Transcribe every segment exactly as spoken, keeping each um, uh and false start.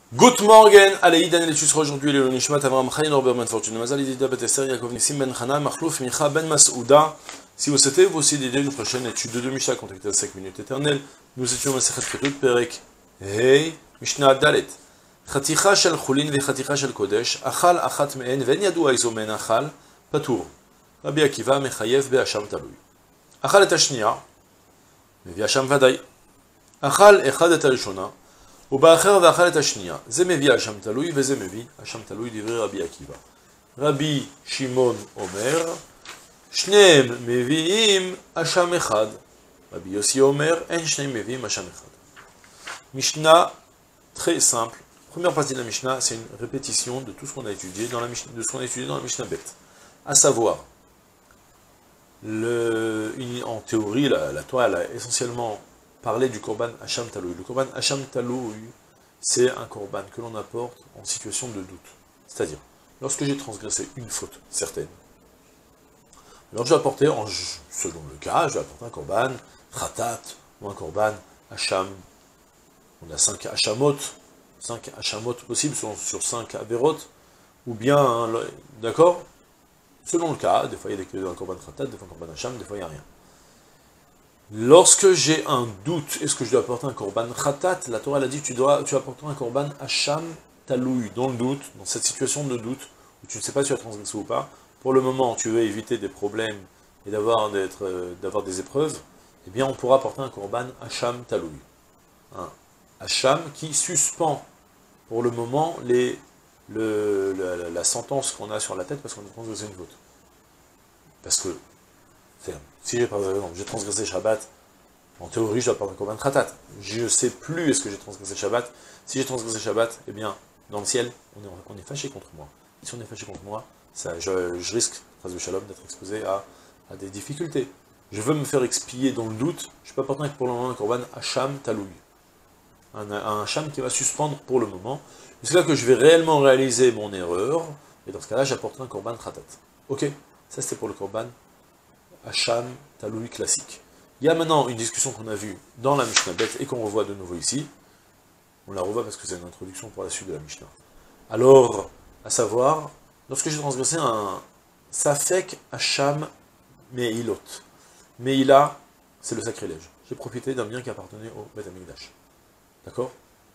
Good morning, allez, Daniel, tu seras aujourd'hui le Nishmat Avram Chaim Norbert Ben Fortune Mazal Idida Bet Esther Yaakov Nissim Ben Chana Machlouf Micha Ben Masouda. Si vous souhaitez vous aussi d'aider une prochaine étude de Mishnah, contactez à cinq minutes éternelles. Nous étions Masechet Ketut Perek Hey Mishnah Dalet. Chaticha shel Chulin ve Chaticha shel Kodesh Achal achat me'en ve'en yadua izo men achal patur. Rabbi Akiva mechayev be'asham talui. Achal et hashniya mevi asham vaday. Achal echad et harishona. ובאחר ואכל את השנייה, זה מביא אשם תלוי וזה מביא אשם תלוי דברי רבי עקיבא. רבי שמעון אומר, שניהם מביאים אשם אחד. רבי יוסי אומר, אין שניהם מביאים אשם אחד. Mishnah, très simple. Première partie de la Mishnah, c'est une répétition de tout ce qu'on a étudié dans la Mishnah, de ce qu'on a étudié dans la Mishnah Bet. À savoir, le, en théorie, la, la Torah a essentiellement parler du korban Hacham Taloui. Le korban Hacham Taloui, c'est un korban que l'on apporte en situation de doute. C'est-à-dire, lorsque j'ai transgressé une faute certaine, alors je vais apporter, en, selon le cas, je vais apporter un korban Khatat ou un korban Hacham. On a cinq Hachamot, cinq Hachamot possibles sur, sur cinq Averot, ou bien, hein, d'accord, selon le cas, des fois il y a des un korban Khatat, des fois un korban Hacham, des fois il n'y a rien. Lorsque j'ai un doute, est-ce que je dois apporter un korban khatat? La Torah elle a dit que tu dois, tu apporter un korban hacham taloui, dans le doute, dans cette situation de doute, où tu ne sais pas si tu as transgressé ou pas. Pour le moment, tu veux éviter des problèmes et d'avoir euh, d'avoir des épreuves, eh bien on pourra apporter un korban hacham taloui. Un hacham qui suspend pour le moment les, le, la, la sentence qu'on a sur la tête parce qu'on a transgressé une faute. Parce que si j'ai par exemple, j'ai transgressé Shabbat, en théorie je dois apporter un korban khatat. Je ne sais plus est-ce que j'ai transgressé Shabbat. Si j'ai transgressé Shabbat, eh bien, dans le ciel, on est, on est fâché contre moi. Et si on est fâché contre moi, ça, je, je risque, phrase de shalom, d'être exposé à, à des difficultés. Je veux me faire expier dans le doute, je peux apporter pour le moment un korban hacham taloui. Un, un hacham qui va suspendre pour le moment. C'est là que je vais réellement réaliser mon erreur, et dans ce cas-là, j'apporterai un korban khatat. Ok? Ça c'était pour le korban Hacham Taloui classique. Il y a maintenant une discussion qu'on a vue dans la Mishnah Bet et qu'on revoit de nouveau ici. On la revoit parce que c'est une introduction pour la suite de la Mishnah. Alors, à savoir, lorsque j'ai transgressé un Safek Hacham Meilot. Meila, c'est le sacrilège. J'ai profité d'un bien qui appartenait au Beth Amikdash. D'accord?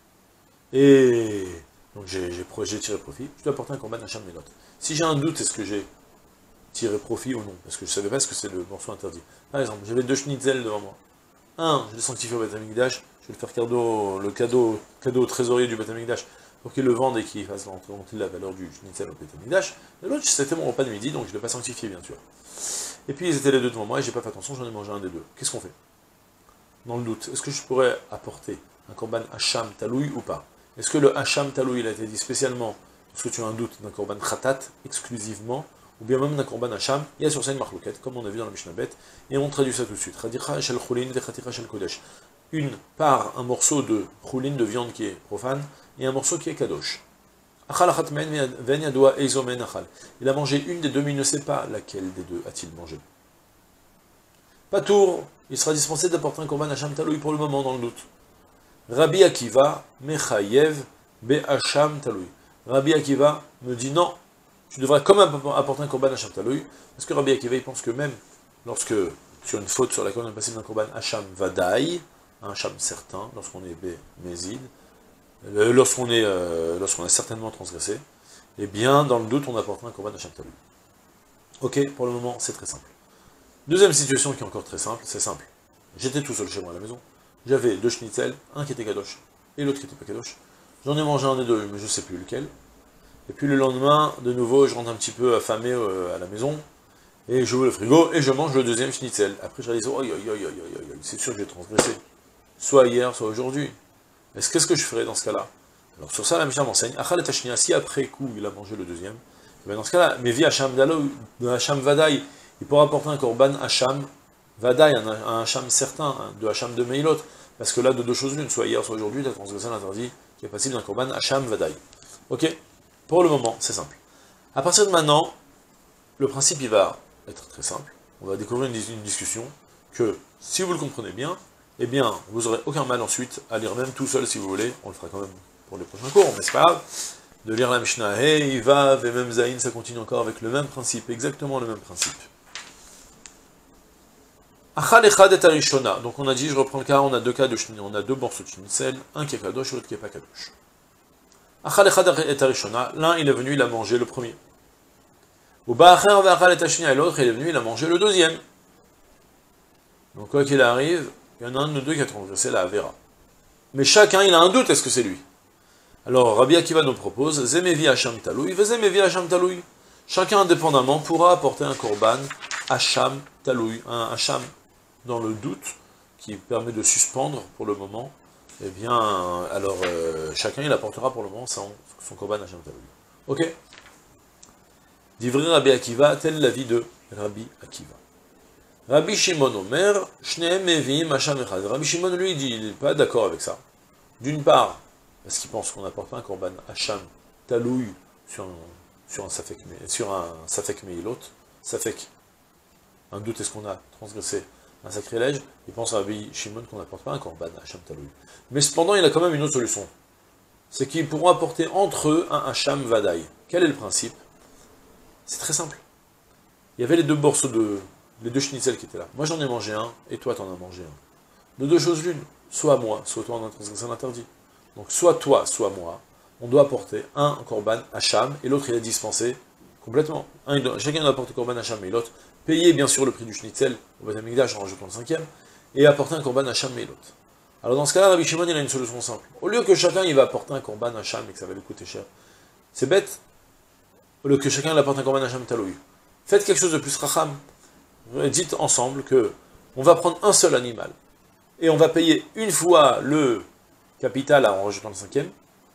Et donc j'ai tiré profit. Je dois apporter un korban Hacham Meilot. Si j'ai un doute, est-ce que j'ai tirer profit ou non, parce que je ne savais pas ce que c'est le morceau interdit. Par exemple, j'avais deux schnitzel devant moi. Un, je l'ai sanctifié au Beth Amikdash, je vais le faire cadeau, le cadeau, cadeau au trésorier du Beth Amikdash, pour qu'il le vende et qu'il fasse rentrer la valeur du schnitzel au Beth Amikdash. Et l'autre, c'était mon repas de midi, donc je ne l'ai pas sanctifié, bien sûr. Et puis, ils étaient les deux devant moi, et j'ai pas fait attention, j'en ai mangé un des deux. Qu'est-ce qu'on fait? Dans le doute, est-ce que je pourrais apporter un korban hacham taloui ou pas? Est-ce que le hacham taloui, il a été dit spécialement, parce que tu as un doute d'un korban khatat, exclusivement, ou bien même d'un korban hacham, il y a sur ça une marlouquette, comme on a vu dans la Mishnah Bet, et on traduit ça tout de suite. Chaticha shel chulin ve chaticha shel kodesh. Une part, un morceau de chulin, de viande qui est profane, et un morceau qui est kadosh. Achal achat men ve'en yadua eizo men achal. Il a mangé une des deux, mais il ne sait pas laquelle des deux a-t-il mangé. Patour, il sera dispensé d'apporter un korban hacham taloui pour le moment, dans le doute. Rabbi Akiva mechayev be'hacham taloui. Rabbi Akiva me dit non, tu devrais quand même apporter un korban hacham taloui, parce que Rabbi Akiva il pense que même lorsque, sur une faute sur laquelle on est passé d'un korban hacham vadaï, un hacham certain, lorsqu'on est bé mézid, lorsqu'on est, euh, lorsqu'on a certainement transgressé, eh bien, dans le doute, on apportera un korban hacham taloui. Ok, pour le moment, c'est très simple. Deuxième situation qui est encore très simple, c'est simple. J'étais tout seul chez moi à la maison, j'avais deux schnitzel, un qui était kadosh, et l'autre qui n'était pas kadosh. J'en ai mangé un des deux, mais je ne sais plus lequel. Et puis le lendemain, de nouveau, je rentre un petit peu affamé euh, à la maison, et j'ouvre le frigo, et je mange le deuxième schnitzel. Après je réalise, oh, c'est sûr que j'ai transgressé. Soit hier, soit aujourd'hui. Est-ce qu'est-ce que je ferais dans ce cas-là? Alors sur ça, la Mishnah m'enseigne, Achal et Hashnia, si après coup, il a mangé le deuxième, et bien dans ce cas-là, mais via Hacham Dalo, de Hacham Vadaï, il pourra apporter un korban Hacham Vadaï, un, un Hacham certain, de Hacham de Meilot, parce que là, de deux choses l'une, soit hier, soit aujourd'hui, tu as transgressé l'interdit, qui est passible d'un korban Hacham Vadaï. Ok? Pour le moment, c'est simple. À partir de maintenant, le principe, il va être très simple. On va découvrir une, une discussion que, si vous le comprenez bien, eh bien, vous n'aurez aucun mal ensuite à lire même tout seul si vous voulez. On le fera quand même pour pour les prochains cours, mais c'est pas grave, de lire la Mishnah, Hey, Vav, et même Zayin, ça continue encore avec le même principe, exactement le même principe. Achal echad et arishona. Donc on a dit, je reprends le cas, on a deux cas de chenille, on a deux morceaux de schnitzel, un qui est kadosh et l'autre qui est pas kadosh. Achal echad et arishona, l'un il est venu, il a mangé le premier. Ou ba'acher ve'achal et arishona, et l'autre il est venu, il a mangé le deuxième. Donc quoi qu'il arrive, il y en a un de nous deux qui a transgressé la Avera. Mais chacun il a un doute, est-ce que c'est lui? Alors Rabbi Akiva nous propose, Zemevi Hacham Taloui, Zemevi Hacham Taloui. Chacun indépendamment pourra apporter un korban Hacham Taloui, un Hacham dans le doute, qui permet de suspendre pour le moment, eh bien, alors, euh, chacun il apportera pour le moment son, son korban Hacham Taloui. Ok? Divrei Rabbi Akiva, tel l'avis de Rabbi Akiva. Rabbi Shimon Omer, Shneem Mevim Hacham Echad. Rabbi Shimon, lui, dit, il n'est pas d'accord avec ça. D'une part, parce qu'il pense qu'on apporte un korban Hacham Taloui sur un, sur un Safek, sur un Safek Meilot, Safek, un doute, est-ce qu'on a transgressé un sacrilège, il pense à Rabbi Shimon qu'on n'apporte pas un korban Hacham Taloui. Mais cependant, il a quand même une autre solution. C'est qu'ils pourront apporter entre eux un Hacham Vadaï. Quel est le principe? C'est très simple. Il y avait les deux morceaux de... les deux schnitzel qui étaient là. Moi j'en ai mangé un, et toi t'en as mangé un. De deux choses l'une, soit moi, soit toi on a transgressé l'interdit. Donc soit toi, soit moi, on doit apporter un korban Hacham, et l'autre il est dispensé complètement. Un, doit, chacun doit apporter korban Hacham, et l'autre payer bien sûr le prix du schnitzel au Beth Amikdash en rajoutant le cinquième, et apporter un korban Hacham et l'autre. Alors dans ce cas-là, Rabbi Shimon il a une solution simple. Au lieu que chacun il va apporter un korban Hacham et que ça va lui coûter cher, c'est bête. Au lieu que chacun il apporte un korban Hacham Taloui, faites quelque chose de plus racham. Dites ensemble que on va prendre un seul animal, et on va payer une fois le capital en rajoutant le cinquième,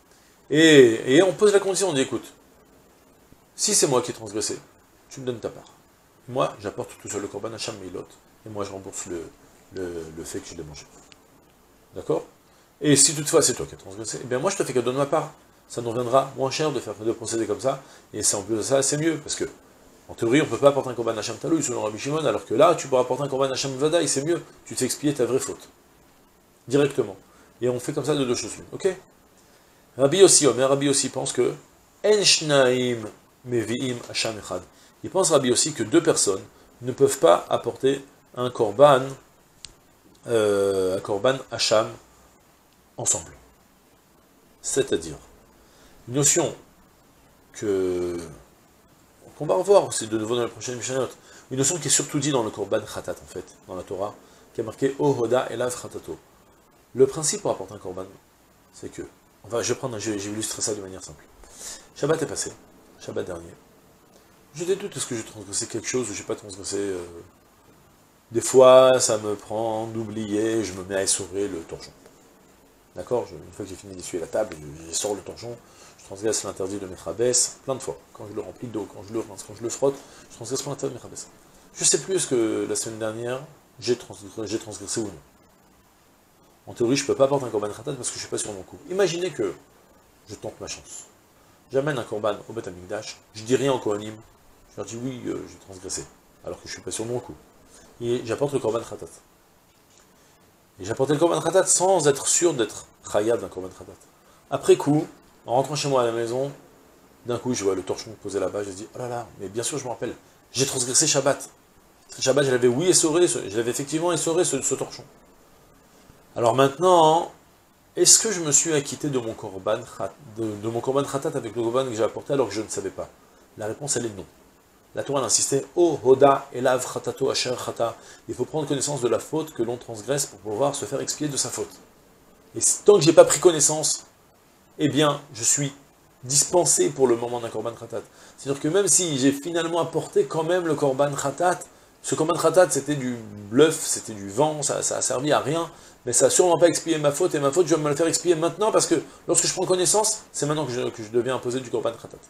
et, et on pose la condition, on dit écoute, si c'est moi qui ai transgressé, tu me donnes ta part. Moi, j'apporte tout seul le korban Hacham Meilot, et moi je rembourse le, le, le fait que je l'ai mangé. D'accord? Et si toutefois c'est toi qui as transgressé, eh bien moi je te fais cadeau de ma part. Ça nous reviendra moins cher de faire de procéder comme ça, et c'est en plus de ça, c'est mieux, parce que en théorie, on ne peut pas apporter un korban Hacham Taloui selon Rabbi Shimon, alors que là, tu pourras apporter un korban Hacham Vadaï, c'est mieux, tu t'es expié ta vraie faute. Directement. Et on fait comme ça de deux choses. Ok? Rabbi aussi, mais Rabbi aussi pense que En Shnaim Meviim Hacham Echad. Il pense Rabbi aussi que deux personnes ne peuvent pas apporter un korban, euh, un korban Hacham ensemble. C'est-à-dire, une notion que qu'on va revoir, c'est de nouveau dans la prochaine Mishnayot, une notion qui est surtout dit dans le korban Khatat, en fait, dans la Torah, qui est marqué Ohoda Elav Khatato. Le principe pour apporter un korban, c'est que, enfin, je vais prendre, je vais illustrer ça de manière simple. Shabbat est passé, Shabbat dernier. J'ai des doutes, est-ce que j'ai transgressé quelque chose ou j'ai pas transgressé euh... Des fois, ça me prend d'oublier, je me mets à essorer le torchon. D'accord? Une fois que j'ai fini d'essuyer la table, je sors le torchon, je transgresse l'interdit de Mechabes plein de fois. Quand je le remplis d'eau, quand je le rince, quand je le frotte, je transgresse l'interdit de Mechabes. Je ne sais plus est-ce que la semaine dernière, j'ai transgressé, transgressé ou non. En théorie, je ne peux pas apporter un korban khatat parce que je ne suis pas sur mon coup. Imaginez que je tente ma chance. J'amène un korban au Beth Amikdash, je dis rien au Kohanim, je leur dis oui, euh, j'ai transgressé, alors que je ne suis pas sur mon coup. Et j'apporte le korban khatat. Et j'apportais le korban khatat sans être sûr d'être chayav d'un korban khatat. Après coup, en rentrant chez moi à la maison, d'un coup je vois le torchon posé là-bas, je dis oh là là, mais bien sûr je me rappelle, j'ai transgressé Shabbat. Shabbat, je l'avais oui essoré, je l'avais effectivement essoré ce, ce torchon. Alors maintenant, est-ce que je me suis acquitté de mon korban de, de mon korban khatat avec le korban que j'ai apporté alors que je ne savais pas? La réponse elle est non. La Torah insistait, oh hoda elav khatato asher khata. Il faut prendre connaissance de la faute que l'on transgresse pour pouvoir se faire expier de sa faute. Et tant que j'ai pas pris connaissance, eh bien, je suis dispensé pour le moment d'un korban khatat. C'est-à-dire que même si j'ai finalement apporté quand même le korban khatat, ce korban khatat c'était du bluff, c'était du vent, ça, ça a servi à rien, mais ça n'a sûrement pas expié ma faute, et ma faute je vais me la faire expier maintenant parce que lorsque je prends connaissance, c'est maintenant que je, que je deviens imposer du korban khatat.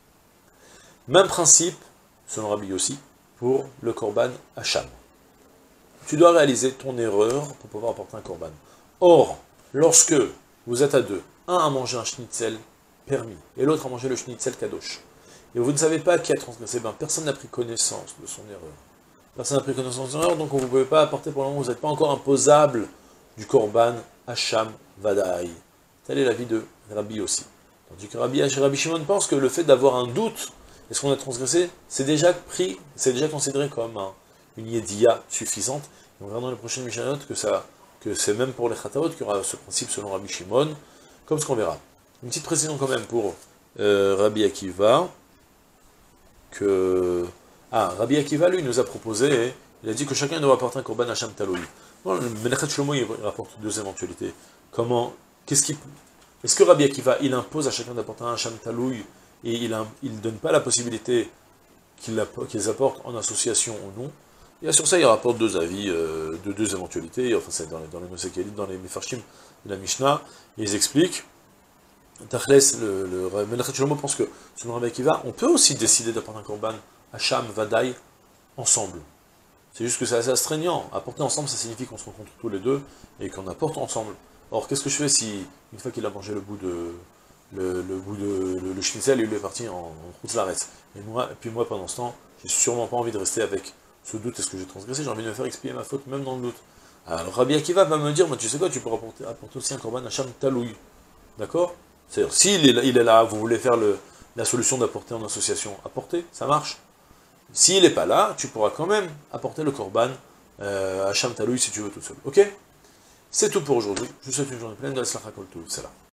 Même principe, selon Rabbi aussi, pour le korban Hacham. Tu dois réaliser ton erreur pour pouvoir apporter un korban. Or, lorsque vous êtes à deux, un a mangé un schnitzel permis, et l'autre a mangé le schnitzel kadosh, et vous ne savez pas qui a transgressé, ben personne n'a pris connaissance de son erreur. Personne n'a pris connaissance de son erreur, donc vous ne pouvez pas apporter pour le moment, vous n'êtes pas encore imposable du korban Hacham Vadaï. Tel est l'avis de Rabbi aussi. Tandis que Rabbi, Rabbi Shimon pense que le fait d'avoir un doute, est-ce qu'on a transgressé, c'est déjà pris, c'est déjà considéré comme un, une yédia suffisante. Et on verra dans les prochaines Mishnayot que, ça, que c'est même pour les Chataot qu'il y aura ce principe selon Rabbi Shimon, comme ce qu'on verra. Une petite précision quand même pour euh, Rabbi Akiva, que... Ah, Rabbi Akiva, lui, nous a proposé, il a dit que chacun doit apporter un korban Hacham Taloui. Bon, le Menachet Shlomo, il rapporte deux éventualités. Comment, qu'est-ce qui... Est-ce que Rabbi Akiva, il impose à chacun d'apporter un Hacham Taloui, et il ne donne pas la possibilité qu'ils qu'ils apportent en association ou non? Et sur ça, il rapporte deux avis, euh, de deux éventualités, enfin c'est dans les, dans les Nosekelim, dans les Mefarshim de la Mishnah, et ils expliquent, Tachles, le, le Menachet Shlomo pense que, selon Rabbi Akiva, on peut aussi décider d'apporter un korban Hacham, Vadaï, ensemble. C'est juste que c'est assez astreignant. Apporter ensemble, ça signifie qu'on se rencontre tous les deux, et qu'on apporte ensemble. Or, qu'est-ce que je fais si, une fois qu'il a mangé le bout de... le, le bout de... le, le schnitzel, il est parti en, en route-l'arrête. Et moi, et puis moi, pendant ce temps, j'ai sûrement pas envie de rester avec ce doute, est-ce que j'ai transgressé, j'ai envie de me faire expier ma faute, même dans le doute. Alors, Rabbi Akiva va me dire, mais tu sais quoi, tu peux apporter, apporter aussi un korban Hacham Taloui. D'accord? C'est-à-dire, s'il est, là, il est là, vous voulez faire le, la solution d'apporter en association, apporter, ça marche. S'il n'est pas là, tu pourras quand même apporter le korban euh, Hacham Taloui si tu veux tout seul. Ok? C'est tout pour aujourd'hui. Je vous souhaite une journée pleine de la Slacha Kol Tov. C'est là.